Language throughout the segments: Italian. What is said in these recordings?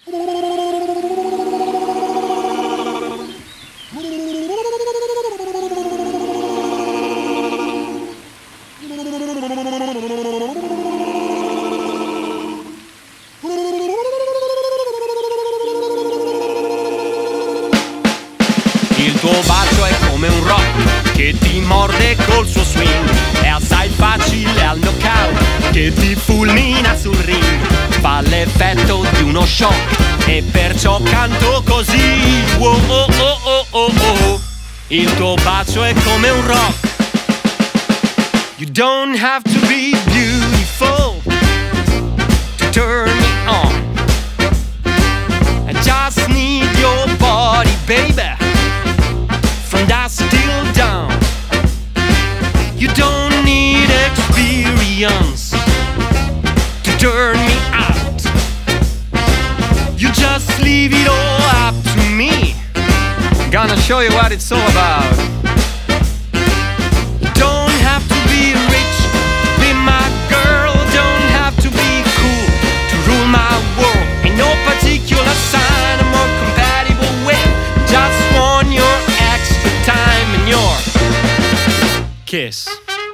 Il tuo bacio è come un rock che ti morde col suo swing, è assai facile al knockout che ti fulmina sul ring, fa l'effetto di uno shock e perciò canto così. Wow, oh, oh, oh, oh, oh. Il tuo bacio è come un rock. You don't have to be beautiful to turn me on. I just need your body, baby, from dusk till dawn. You don't need experience to turn me out. You just leave it all up to me. Gonna show you what it's all about. You don't have to be rich, be my girl. Don't have to be cool to rule my world. In no particular sign I'm more compatible with. Just want your extra time and your kiss.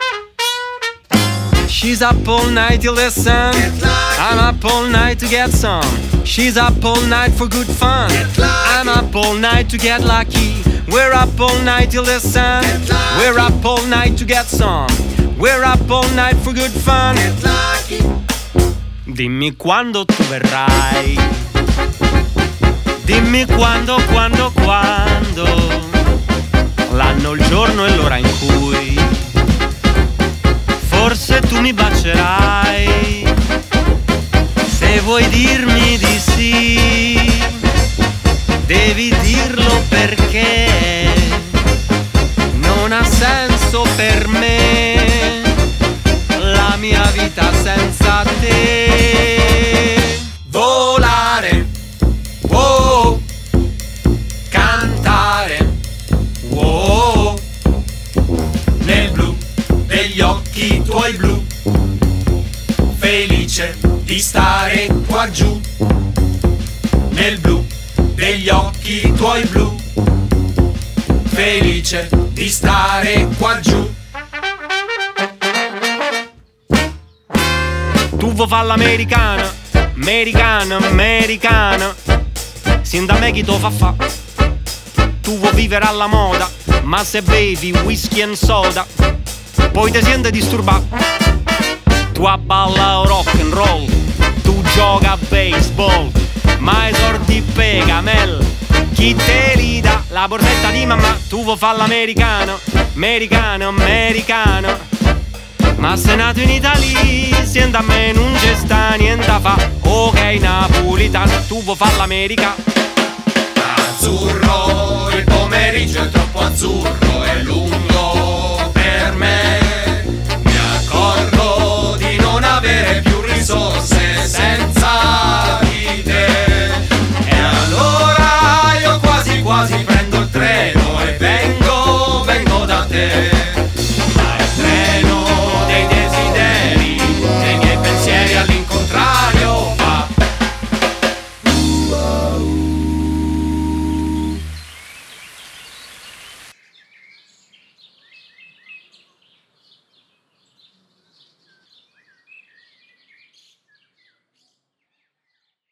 She's up all night till the sun. I'm up all night to get some. She's up all night for good fun. I'm up all night to get lucky. We're up all night till the sun. We're up all night to get some. We're up all night for good fun. Dimmi quando tu verrai. Dimmi quando. L'anno, il giorno e l'ora in cui forse tu mi bacerai. Se vuoi dirmi di sì, devi dirlo perché non ha senso per me la mia vita senza te. Volare, wow, cantare, wow, nel blu degli occhi tuoi blu, felice di stare qua giù, nel blu degli occhi tuoi blu, felice di stare qua giù. Tu vuoi fare l'americana, americana, sin da me chi to fa. Tu vuoi vivere alla moda, ma se bevi whisky and soda poi ti senti disturbato. Tu abballa rock and roll, tu gioca a baseball, ma esordi pegamel, chi te li dà? La borsetta di mamma. Tu vuoi fare l'americano, americano, ma sei nato in Italia, senta a me non c'è sta niente da fa. Ok napolitano, tu vuoi fare l'America. Azzurro, il pomeriggio è troppo azzurro, è lungo per me. Mi accorgo di non avere più risorse senza